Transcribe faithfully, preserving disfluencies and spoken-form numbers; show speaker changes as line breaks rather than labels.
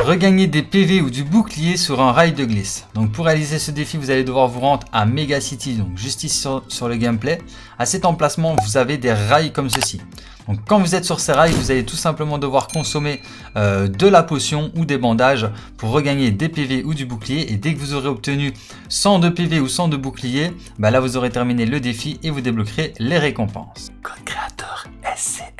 regagner des P V ou du bouclier sur un rail de glisse. Donc pour réaliser ce défi, vous allez devoir vous rendre à Mega City, donc juste ici sur, sur le gameplay. À cet emplacement, vous avez des rails comme ceci. Donc quand vous êtes sur ces rails, vous allez tout simplement devoir consommer euh, de la potion ou des bandages pour regagner des P V ou du bouclier. Et dès que vous aurez obtenu cent de P V ou cent de bouclier, bah là vous aurez terminé le défi et vous débloquerez les récompenses. Code créateur S C